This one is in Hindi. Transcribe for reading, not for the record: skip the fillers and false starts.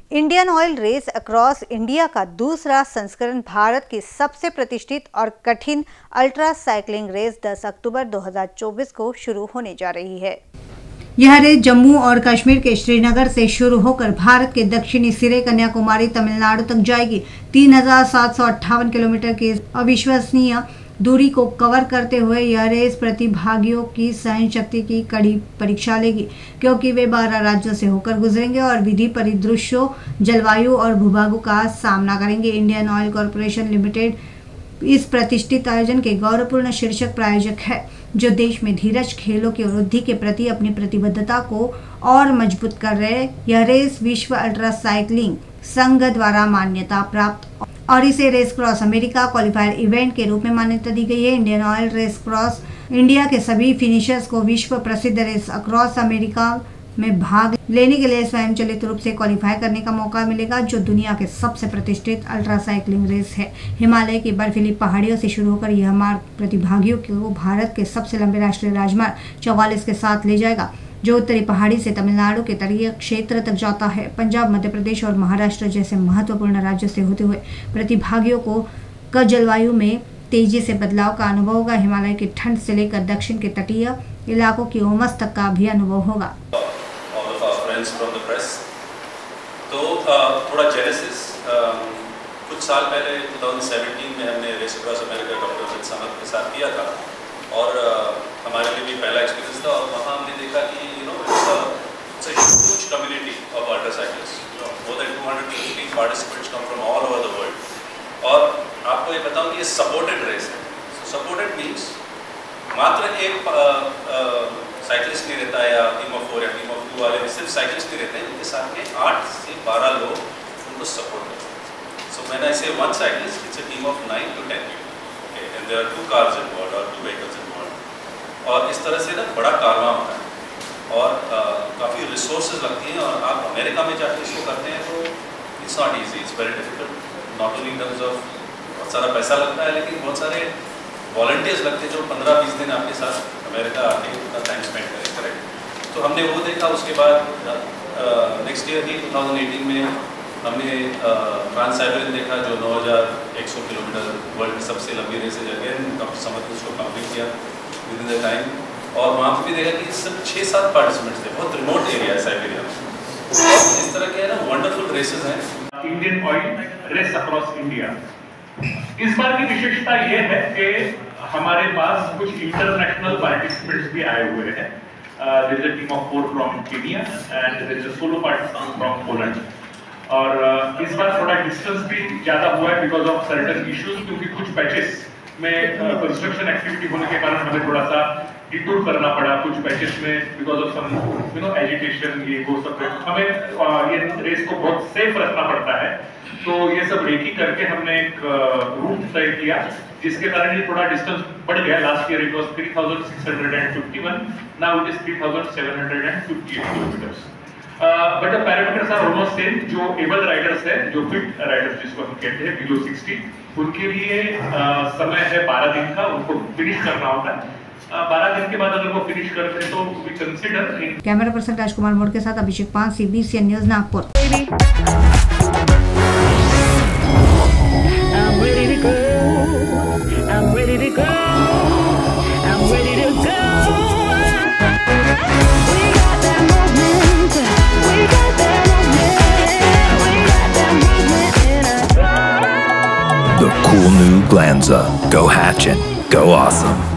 Indian oil race across India का दूसरा संस्करण भारत की सबसे प्रतिष्ठित और कठिन अल्ट्रा साइक्लिंग रेस 10 अक्टूबर 2024 को शुरू होने जा रही है। यह रेस जम्मू और कश्मीर के श्रीनगर से शुरू होकर भारत के दक्षिणी सिरे कन्याकुमारी तमिलनाडु तक जाएगी। 3758 किलोमीटर की अविश्वसनीय दूरी को कवर करते हुए यह रेस प्रतिभागियों की सहन शक्ति की कड़ी परीक्षा लेगी, क्योंकि वे 12 राज्यों से होकर गुजरेंगे और विधि परिदृश्यों, जलवायु और भूभागों का सामना करेंगे। इंडियन ऑयल कॉरपोरेशन लिमिटेड इस प्रतिष्ठित आयोजन के गौरवपूर्ण शीर्षक प्रायोजक है, जो देश में धीरज खेलों की वृद्धि के प्रति अपनी प्रतिबद्धता को और मजबूत कर रहे। यह रेस विश्व अल्ट्रा साइक्लिंग संघ द्वारा मान्यता प्राप्त और इसे race cross America qualifier event के रूप में मान्यता दी गई है। Indian oil race cross India के सभी फिनिशर्स को विश्व प्रसिद्ध रेस अक्रॉस अमेरिका में भाग लेने के लिए स्वयंचलित रूप से क्वालिफाई करने का मौका मिलेगा, जो दुनिया के सबसे प्रतिष्ठित अल्ट्रा साइक्लिंग रेस है। हिमालय की बर्फीली पहाड़ियों से शुरू होकर यह मार्ग प्रतिभागियों को भारत के सबसे लंबे राष्ट्रीय राजमार्ग 44 के साथ ले जाएगा, जो उत्तरी पहाड़ी से तमिलनाडु के तटीय क्षेत्र तक जाता है। पंजाब, मध्य प्रदेश और महाराष्ट्र जैसे महत्वपूर्ण राज्यों से होते हुए प्रतिभागियों को जलवायु में तेजी से बदलाव का अनुभव होगा। हिमालय की ठंड से लेकर दक्षिण के तटीय इलाकों की उमस तक का भी अनुभव होगा। तो थोड़ा जेनेसिस, कुछ साल पहले 2017 में हमने race across America doctor Amit Samant के साथ किया था और हमारे लिए भी पहला एक्सपीरियंस था। और वहाँ हमने देखा कि it's a huge community of ultra cyclists. More than 250 participants come from all over the world. और आपको ये बताऊँ कि ये सपोर्टेड रेस है। सपोर्टेड मीन्स मात्र एक साइकिलिस्ट नहीं रहता है या टीम ऑफ 4 या टीम ऑफ 2 वाले सिर्फ साइकिलिस्ट नहीं रहते हैं, उनके साथ में 8 से 12 लोग उनको सपोर्ट करते हैं। सो मैंने ऐसे one cyclist, it's a team of 9 to 10 people. Okay, and there are 2 cars involved or 2 vehicles involved. और इस तरह से ना बड़ा कारवां होता है और काफ़ी रिसोर्सेज लगती हैं। और आप अमेरिका में जाकर इसको करते हैं तो it's not easy, it's very difficult, not only in terms of बहुत सारा पैसा लगता है, लेकिन बहुत सारे वॉलंटियर्स लगते हैं जो 15-20 दिन आपके साथ अमेरिका आके उतना टाइम स्पेंड करें। करेक्ट, तो हमने वो देखा। उसके बाद नेक्स्ट ईयर ही 2018 में हमने ट्रांस साइबेरियन देखा, जो 9100 किलोमीटर वर्ल्ड की सबसे लंबी रेस है। अगेन समझ उसको कंप्लीट किया विद इन द टाइम। और वहाँ पर भी देखा कि सब 6-7 पार्टिसिपेंट्स थे, बहुत रिमोट एरिया है साइबेरिया में। इस तरह के है ना वंडरफुल रेसेस हैं। Indian oil race across India, इस बार की विशेषता ये है कि हमारे पास कुछ इंटरनेशनल पार्टिसिपेंट्स भी आए हुए हैं। There is a team of 4 from Kenya and there is a solo participant from Poland. और इस बार थोड़ा डिस्टेंस भी ज़्यादा हुआ है बिकॉज ऑफ सर्टेन इश्यूज, क्योंकि कुछ पैचेस में कंस्ट्रक्शन एक्टिविटी होने के कारण हमें थोड़ा सा डिटूर करना पड़ा कुछ पैचेस में बिकॉज ऑफ सम एजिटेशन, ये वो सब। हमें ये रेस को बहुत सेफ रखना पड़ता है, तो ये सब रेकी करके हमने एक रूट तय किया, जिसके कारण ये थोड़ा डिस्टेंस बढ़ गया। Last year it was 3651, now it is 3758 kilometres. But the parameters are almost same. जो एबल राइडर्स है, जो फिट राइडर्स जिसको हम कहते हैं बिलो 60, उनके लिए समय है 12 दिन का, उनको फिनिश करना होता है। 12 दिन के बाद अगर वो फिनिश करते हैं तो we consider. Camera person Rajkumar Mod के साथ Abhishek Pan, CBCN news, Nagpur. The cool new Glanza. Go Hatchin'. Go awesome.